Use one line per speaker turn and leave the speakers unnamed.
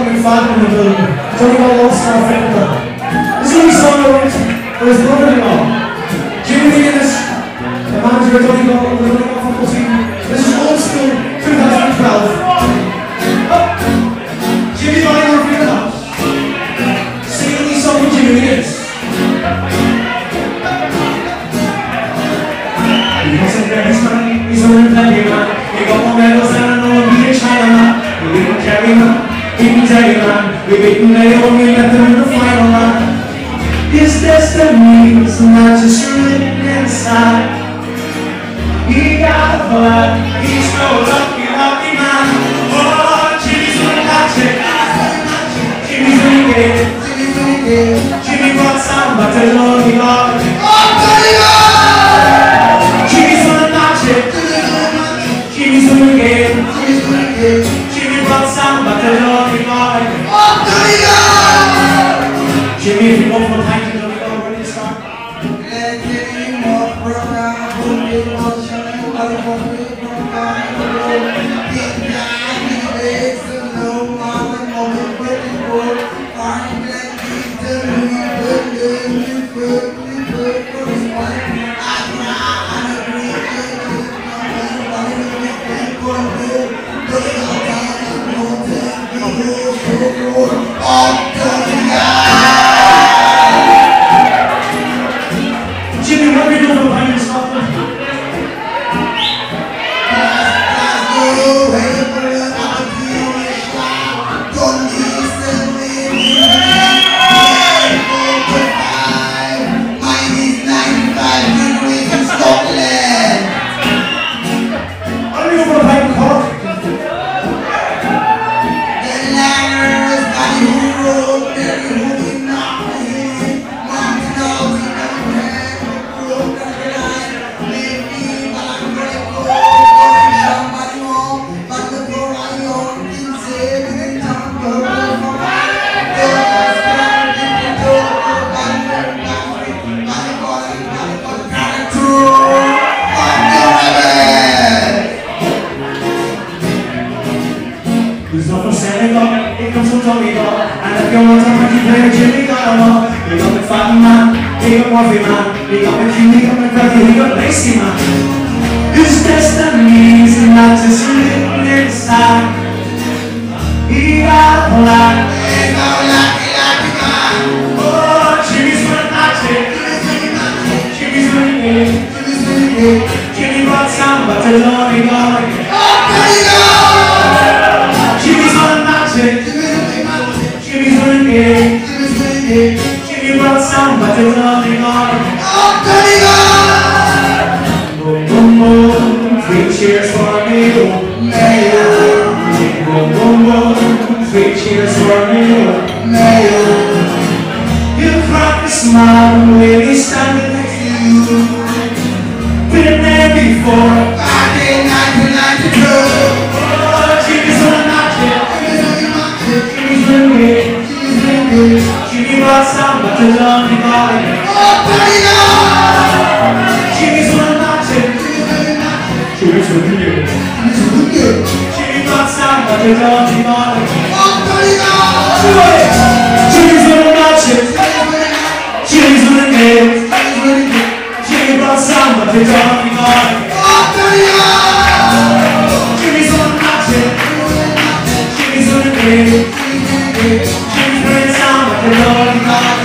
fucking fat in the building. It's only got lost in our finger. This is only song I wrote for his brother-in-law. Jimmy Wiggins, the manager of Donegal football team. This is old school, 2012. Jimmy Wiggins in the house. Singing these songs with Jimmy Wiggins. He's a real plenty man. He got more medals than I know he can China man. He can carry man, he can tell you man. We beaten Leon, we met them in the final man. His destiny is not just written inside. He got a blood, he's no lucky, lucky man. Oh, Jimmy's gonna catch it. Jimmy's gonna get it. Jimmy brought some, but the lonely Lord. Oh, Jimmy's gonna catch it. Jimmy's gonna get it. Jimmy brought some, but the lonely Lord. Oh, Jimmy, if you go for time, you don't know where to start. Jimmy, what are you doing for playing in Scotland? He's not from Senegal, he comes from Donegal. And if you want to make you play, Jimmy got him up. He got the fat man, he got Murphy man. He got the king, he got the cracky, he got Lacey man. His destiny is not just written inside. He got a lot, he's no lucky, lucky man. Oh, Jimmy's gonna catch it. Jimmy's gonna get it. Jimmy brought some, but the lonely God. Jimmy's gonna get it. Jimmy brought some, but there's nothing on it. Boom, boom, boom, 3 cheers for me, Mayo. Boom, boom, boom, 3 cheers for me, Mayo. You crack a smile when he's standing next to you. Been there before, back in 1992. Jimmy brought some, but the lonely God. Jimmy's gonna knock it. Jimmy's gonna get it. Jimmy brought some, but the lonely God. Jimmy's gonna knock it. Jimmy's gonna get it. Jimmy brought some, but the lonely God. Jimmy's gonna knock it. Jimmy's gonna get it. Jimmy's gonna sound like a lonely God.